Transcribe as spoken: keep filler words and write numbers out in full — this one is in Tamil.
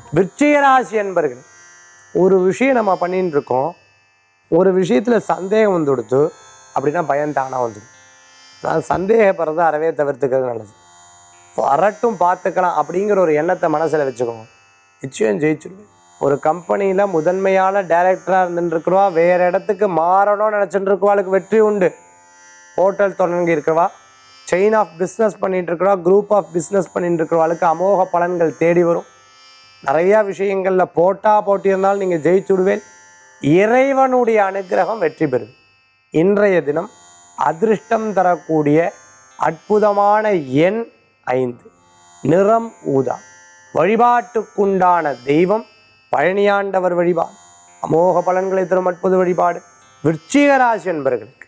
விருச்சிக ராசி என்பர்கள், ஒரு விஷயம் நம்ம பண்ணிட்டு இருக்கோம், ஒரு விஷயத்தில் சந்தேகம் வந்து கொடுத்து அப்படின்னா பயம் தானாக வந்துடும். நான் சந்தேகப்படுறத அறவே தவிர்த்துக்கிறது நல்லது. வரட்டும் பார்த்துக்கலாம் அப்படிங்கிற ஒரு எண்ணத்தை மனசில் வச்சுக்கோங்க, நிச்சயம் ஜெயிச்சுடுவேன். ஒரு கம்பெனியில் முதன்மையான டைரக்டராக இருந்துருக்குறவா வேறு இடத்துக்கு மாறணும்னு நினச்சிட்டு இருக்கவாளுக்கு வெற்றி உண்டு. ஹோட்டல் தொடங்கி இருக்கிறவா, செயின் ஆஃப் பிஸ்னஸ் பண்ணிட்டு இருக்கிறவா, குரூப் ஆஃப் பிஸ்னஸ் பண்ணிட்டு இருக்கிறவாளுக்கு அமோக பலன்கள் தேடி வரும். நிறையா விஷயங்களில் போட்டா போட்டி இருந்தாலும் நீங்கள் ஜெயிச்சுடுவேன். இறைவனுடைய அனுகிரகம் வெற்றி பெறும். இன்றைய தினம் அதிர்ஷ்டம் தரக்கூடிய அற்புதமான எண் ஐந்து, நிறம் ஊதா. வழிபாட்டுக்குண்டான தெய்வம் பழனியாண்டவர் வழிபாடு. அமோக பலன்களை தரும் அற்புத வழிபாடு விருச்சிக ராசி என்பவர்களுக்கு.